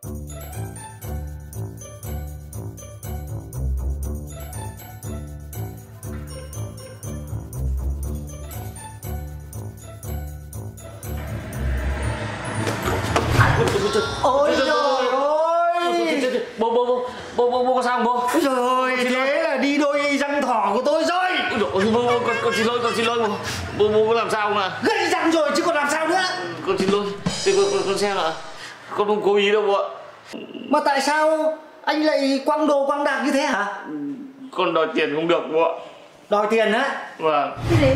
Ôi trời ơi! Bố có sao không bố? Ôi trời ơi, thế là đi đôi răng thỏ của tôi rồi. Con xin lỗi bố có làm sao không ạ? Gãy răng rồi chứ còn làm sao nữa. Con xin lỗi, con xem ạ. Con không cố ý đâu bố ạ. Mà tại sao anh lại quăng đồ quăng đạc như thế hả? Con đòi tiền không được bố ạ. Đòi tiền á? Vâng. Cái gì?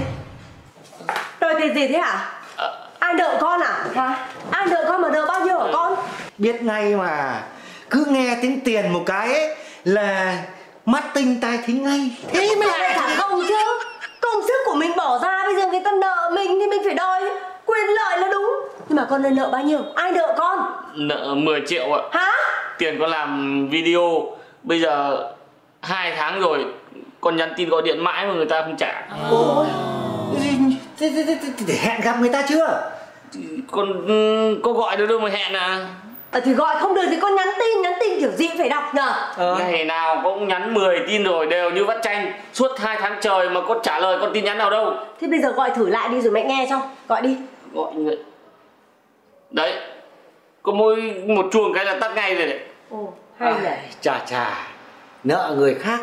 Đòi tiền gì thế hả? Ai nợ con à? Hả? Ai nợ con mà nợ bao nhiêu hả con? Biết ngay mà. Cứ nghe tiếng tiền một cái ấy là mắt tinh tai thính ngay. Thế mới lại thằng không chứ. Công sức của mình bỏ ra, bây giờ người ta nợ mình thì mình phải đòi. Quyền lợi là đúng. Nhưng mà con nợ bao nhiêu? Ai nợ con? Nợ 10 triệu ạ. Hả? Tiền con làm video bây giờ 2 tháng rồi, con nhắn tin gọi điện mãi mà người ta không trả. Ôi, thế hẹn gặp người ta chưa? Con có gọi được đâu mà hẹn à? Thì gọi không được thì con nhắn tin kiểu gì phải đọc nhờ. Ngày nào cũng nhắn 10 tin rồi, đều như vắt chanh. Suốt 2 tháng trời mà con trả lời con tin nhắn nào đâu. Thế bây giờ gọi thử lại đi rồi mẹ nghe cho. Gọi đi. Gọi người. Đấy, có mỗi một chuông cái là tắt ngay rồi đấy. Ồ, hay nhỉ. Chà, nợ người khác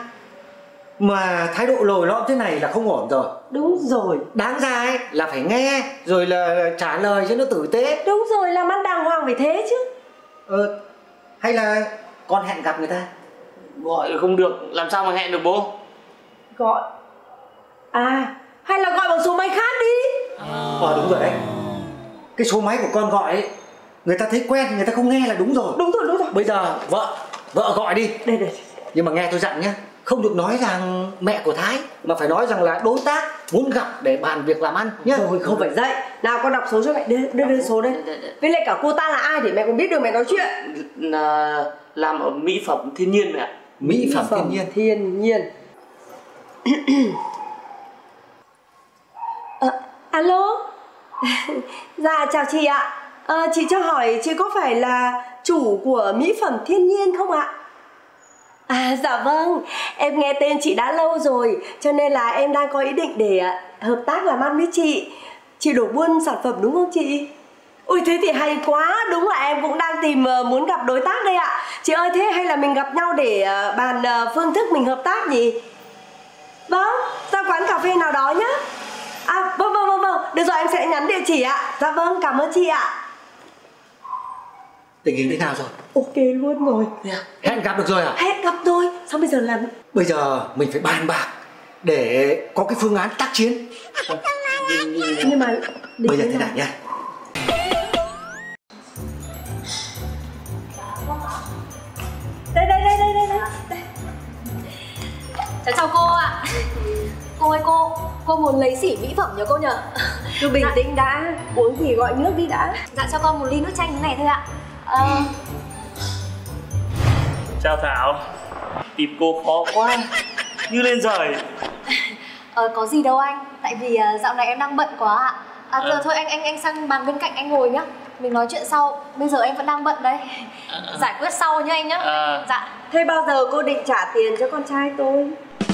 mà thái độ lồi lõm thế này là không ổn rồi. Đúng rồi. Đáng ra ấy là phải nghe rồi là trả lời cho nó tử tế. Đúng rồi, làm ăn đàng hoàng phải thế chứ. Hay là con hẹn gặp người ta? Gọi không được, làm sao mà hẹn được bố? Gọi hay là gọi bằng số máy khác đi. Đúng rồi đấy. Cái số máy của con gọi ấy, người ta thấy quen, người ta không nghe là đúng rồi. Đúng rồi. Bây giờ vợ gọi đi. Đây. Nhưng mà nghe tôi dặn nhé, không được nói rằng mẹ của Thái, mà phải nói rằng là đối tác muốn gặp để bàn việc làm ăn nhé. Rồi không phải dậy. Nào con đọc số cho mẹ, đưa số đây. Với lại cả cô ta là ai để mẹ còn biết được mẹ nói chuyện. Làm ở mỹ phẩm thiên nhiên mẹ ạ. Mỹ phẩm thiên nhiên. Alo. Dạ chào chị ạ. Chị cho hỏi chị có phải là chủ của mỹ phẩm thiên nhiên không ạ? Dạ vâng, em nghe tên chị đã lâu rồi, cho nên là em đang có ý định để hợp tác làm ăn với chị. Chị đổ buôn sản phẩm đúng không chị? Ui thế thì hay quá, đúng là em cũng đang tìm muốn gặp đối tác đây ạ. Chị ơi thế hay là mình gặp nhau để bàn phương thức mình hợp tác nhỉ? Vâng, ra quán cà phê nào đó nhá. Vâng, được rồi em sẽ nhắn địa chỉ ạ. Dạ vâng, cảm ơn chị ạ. Tình hình thế nào rồi? Ok luôn rồi. Hẹn gặp được rồi à? Hẹn gặp rồi, sao bây giờ làm? Bây giờ mình phải bàn bạc để có cái phương án tác chiến. Nhưng mà bây giờ thế này nha. Đây. Cháu chào cô ạ. Cô ơi cô muốn lấy xỉ mỹ phẩm nhờ cô nhờ. Cứ bình tĩnh đã, uống gì gọi nước đi đã. Dạ cho con một ly nước chanh thế này thôi ạ. Chào Thảo. Tìm cô khó quá, như lên giời. Có gì đâu anh, tại vì dạo này em đang bận quá ạ. Thôi anh sang bàn bên cạnh anh ngồi nhá. Mình nói chuyện sau, bây giờ em vẫn đang bận đây. Giải quyết sau nhá anh nhá. Dạ. Thế bao giờ cô định trả tiền cho con trai tôi?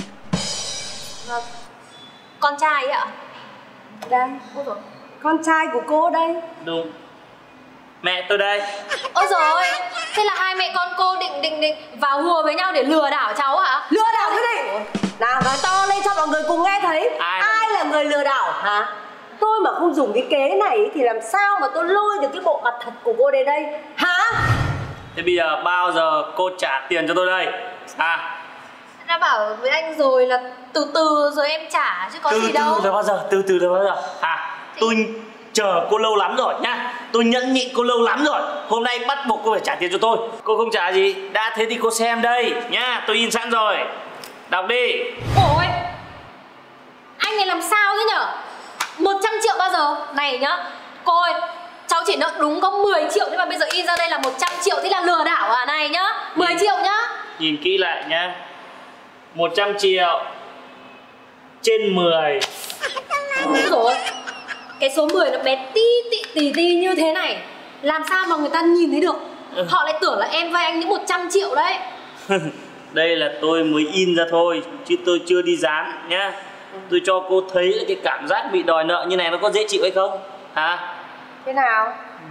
Con trai ấy ạ? Đây. Ôi dồi. Con trai của cô đây. Đúng. Mẹ tôi đây. Ôi dồi ôi, thế là hai mẹ con cô định vào hùa với nhau để lừa đảo cháu hả? Lừa đảo cái gì? Nào nói to lên cho mọi người cùng nghe thấy. Ai là người lừa đảo hả? Tôi mà không dùng cái kế này thì làm sao mà tôi lôi được cái bộ mặt thật của cô đến đây hả? Thế bây giờ bao giờ cô trả tiền cho tôi đây? Đã bảo với anh rồi là từ từ rồi em trả chứ có gì đâu. Từ từ là bao giờ? Tôi chờ cô lâu lắm rồi nhá. Tôi nhẫn nhịn cô lâu lắm rồi. Hôm nay bắt buộc cô phải trả tiền cho tôi. Cô không trả gì? Đã thế thì cô xem đây nhá. Tôi in sẵn rồi. Đọc đi. Ôi, anh này làm sao thế nhở? 100 triệu bao giờ? Này nhá, cô ơi, cháu chỉ nợ đúng có 10 triệu nhưng mà bây giờ in ra đây là 100 triệu thì là lừa đảo à? Này nhá, 10 triệu nhá. Nhìn kỹ lại nhá. 100 triệu trên 10. Đúng rồi. Cái số 10 nó bé tí tị tì như thế này, làm sao mà người ta nhìn thấy được? Họ lại tưởng là em vay anh những 100 triệu đấy. Đây là tôi mới in ra thôi, chứ tôi chưa đi dán nhá. Tôi cho cô thấy cái cảm giác bị đòi nợ như này nó có dễ chịu hay không hả? Thế nào?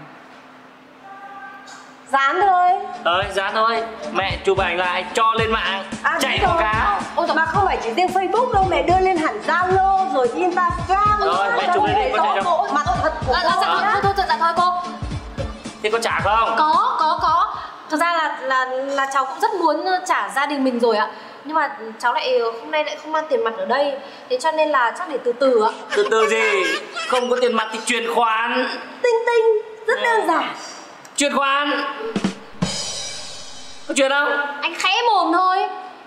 Dán thôi. Dán thôi. Mẹ chụp ảnh lại cho lên mạng chạy quảng cáo. Ôi mà không phải chỉ riêng Facebook đâu, mẹ đưa lên hẳn Zalo rồi Instagram. Rồi mẹ chụp lên đi, có chạy không? Mặt thật của Dạ thôi cô. Thế có trả không? Có. Thực ra là cháu cũng rất muốn trả gia đình mình rồi ạ. Nhưng mà cháu lại hôm nay lại không mang tiền mặt ở đây. Thế cho nên là chắc để từ từ ạ. Từ từ gì? Không có tiền mặt thì chuyển khoản. Tinh, rất đơn giản. Chuyển khoản. Có chuyển không? Anh khẽ mồm thôi.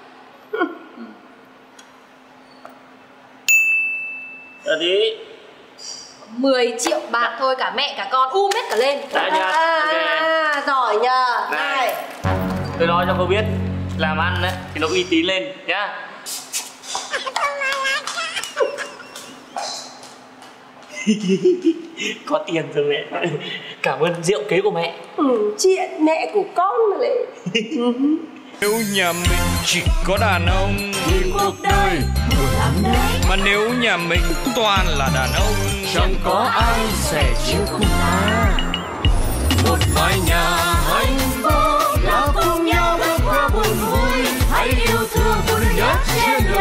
Tí 10 triệu bạc thôi, cả mẹ cả con hết cả lên. Đã nhá. Giỏi nhờ. Này, tôi nói cho cô biết, làm ăn đấy thì nó uy tín lên nhá. Có tiền rồi mẹ. Cảm ơn rượu kế của mẹ. Chuyện mẹ của con mà lại. Nếu nhà mình chỉ có đàn ông thì cuộc đời buồn lắm đấy. Mà nếu nhà mình toàn là đàn ông, chẳng có ai sẻ chia cùng ta. Một mái nhà hạnh phúc là cùng nhau bước qua buồn vui. Hãy yêu thương vui nhất trên đời.